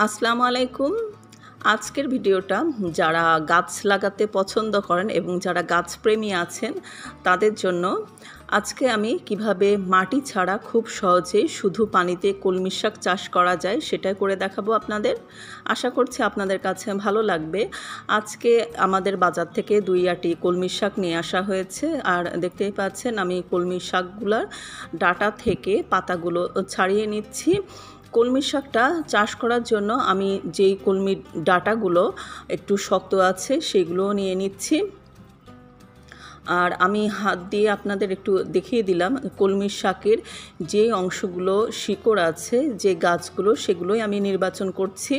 আসসালামু আলাইকুম। আজকের ভিডিওটা যারা গাছ লাগাতে পছন্দ করেন এবং যারা গাছপ্রেমী আছেন তাদের জন্য। আজকে আমি কিভাবে মাটি ছাড়া খুব সহজেই শুধু পানিতে কলমি শাক চাষ করা যায় সেটাই করে দেখাবো আপনাদের। আশা করছি আপনাদের কাছে ভালো লাগবে। আজকে আমাদের বাজার থেকে 2 আঁটি কলমি শাক নিয়ে আসা হয়েছে। আর দেখতেই পাচ্ছেন আমি কলমি শাকগুলার ডাঁটা থেকে পাতাগুলো ছাড়িয়ে নিচ্ছি। কলমি শাকটা চাষ করার জন্য আমি যেই কলমির ডাঁটাগুলো একটু শক্ত আছে সেগুলোও নিয়ে নিচ্ছি। আর আমি হাত দিয়ে আপনাদের একটু দেখিয়ে দিলাম কলমি শাকের যে অংশগুলো শিকড় আছে, যে গাছগুলো, সেগুলোই আমি নির্বাচন করছি।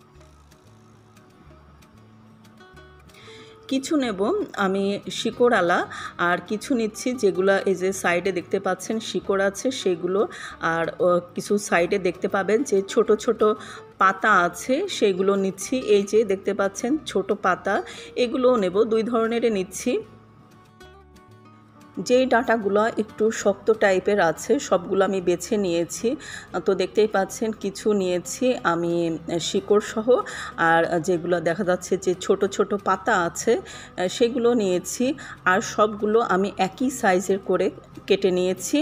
কিছু নেব আমি শিকড়ালা আর কিছু নিচ্ছি যেগুলো এই যে সাইডে দেখতে পাচ্ছেন শিকড় আছে সেগুলো। আর কিছু সাইডে দেখতে পাবেন যে ছোট ছোট পাতা আছে সেগুলো নিচ্ছি। এই যে দেখতে পাচ্ছেন ছোট পাতা, এগুলোও নেব, 2 ধরনেরই নিচ্ছি। যেই ডাঁটাগুলো একটু শক্ত টাইপের আছে সবগুলো আমি বেছে নিয়েছি। তো দেখতেই পাচ্ছেন কিছু নিয়েছি আমি শিকড় সহ, আর যেগুলো দেখা যাচ্ছে যে ছোট ছোট পাতা আছে সেগুলো নিয়েছি। আর সবগুলো আমি একই সাইজের করে কেটে নিয়েছি।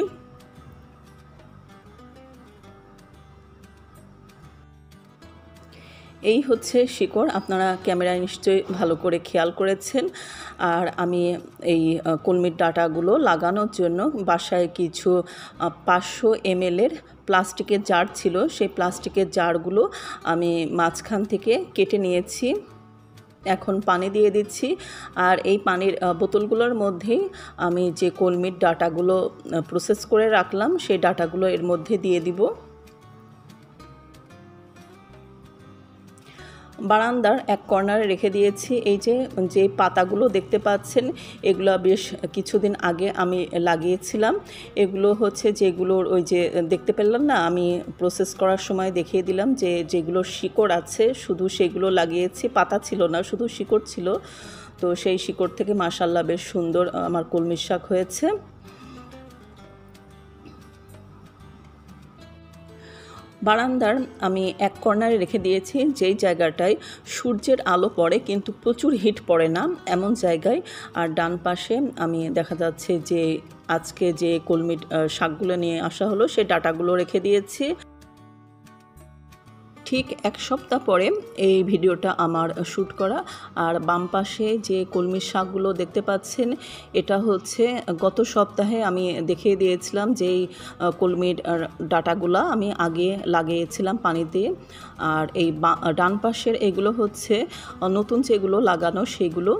এই হচ্ছে শিকড়, আপনারা ক্যামেরায় নিশ্চয়ই ভালো করে খেয়াল করেছেন। আর আমি এই কলমির ডাঁটাগুলো লাগানোর জন্য বাসায় কিছু 500 ml প্লাস্টিকের জার ছিল, সেই প্লাস্টিকের জারগুলো আমি মাঝখান থেকে কেটে নিয়েছি। এখন পানি দিয়ে দিচ্ছি। আর এই পানির বোতলগুলোর মধ্যেই আমি যে কলমির ডাঁটাগুলো প্রসেস করে রাখলাম সেই ডাঁটাগুলো এর মধ্যে দিয়ে দিব। বারান্দার এক কর্নারে রেখে দিয়েছি। এই যে পাতাগুলো দেখতে পাচ্ছেন এগুলো বেশ কিছুদিন আগে আমি লাগিয়েছিলাম। এগুলো হচ্ছে যেগুলোর ওই যে দেখতে পেলাম না, আমি প্রসেস করার সময় দেখিয়ে দিলাম যে যেগুলো শিকড় আছে শুধু সেগুলো লাগিয়েছি, পাতা ছিল না, শুধু শিকড় ছিল। তো সেই শিকড় থেকে মাশাআল্লাহ বেশ সুন্দর আমার কলমি শাক হয়েছে। বারান্দার আমি এক কর্নারে রেখে দিয়েছি যেই জায়গাটায় সূর্যের আলো পড়ে কিন্তু প্রচুর হিট পড়ে না এমন জায়গায়। আর ডান পাশে আমি দেখা যাচ্ছে যে আজকে যে কলমির শাকগুলো নিয়ে আসা হলো সেই ডাঁটাগুলো রেখে দিয়েছি। ঠিক 1 সপ্তাহ পরে এই ভিডিওটা আমার শ্যুট করা। আর বাম পাশে যে কলমির শাকগুলো দেখতে পাচ্ছেন এটা হচ্ছে গত সপ্তাহে আমি দেখিয়ে দিয়েছিলাম যেই কলমির ডাঁটাগুলো আমি আগে লাগিয়েছিলাম পানিতে। আর এই ডান পাশের এগুলো হচ্ছে নতুন যেগুলো লাগানো সেগুলো।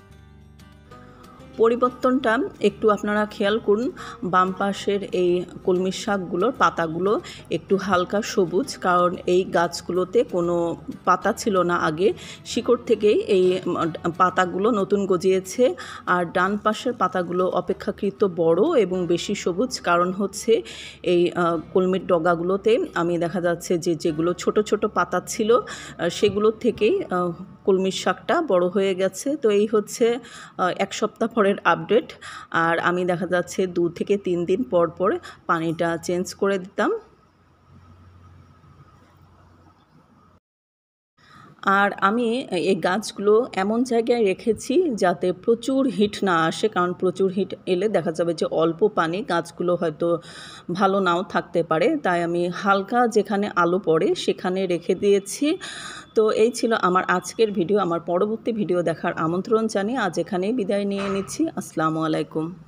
পরিবর্তনটা একটু আপনারা খেয়াল করুন, বাম পাশের এই কলমি শাকগুলোর পাতাগুলো একটু হালকা সবুজ, কারণ এই গাছগুলোতে কোনো পাতা ছিল না আগে, শিকড় থেকেই এই পাতাগুলো নতুন গজিয়েছে। আর ডান পাশের পাতাগুলো অপেক্ষাকৃত বড় এবং বেশি সবুজ, কারণ হচ্ছে এই কলমির ডগাগুলোতে আমি দেখা যাচ্ছে যে যেগুলো ছোট ছোট পাতা ছিল সেগুলোর থেকেই কলমির শাকটা বড় হয়ে গেছে। তো এই হচ্ছে 1 সপ্তাহ পরের আপডেট। আর আমি দেখা যাচ্ছে 2 থেকে 3 দিন পর পর পানিটা চেঞ্জ করে দিতাম। আর আমি এই গাছগুলো এমন জায়গায় রেখেছি যাতে প্রচুর হিট না আসে, কারণ প্রচুর হিট এলে দেখা যাবে যে অল্প পানি গাছগুলো হয়তো ভালো নাও থাকতে পারে। তাই আমি হালকা যেখানে আলো পড়ে সেখানে রেখে দিয়েছি। তো এই ছিল আমার আজকের ভিডিও। আমার পরবর্তী ভিডিও দেখার আমন্ত্রণ জানিয়ে আজ এখানেই বিদায় নিয়ে নিচ্ছি। আসসালামু আলাইকুম।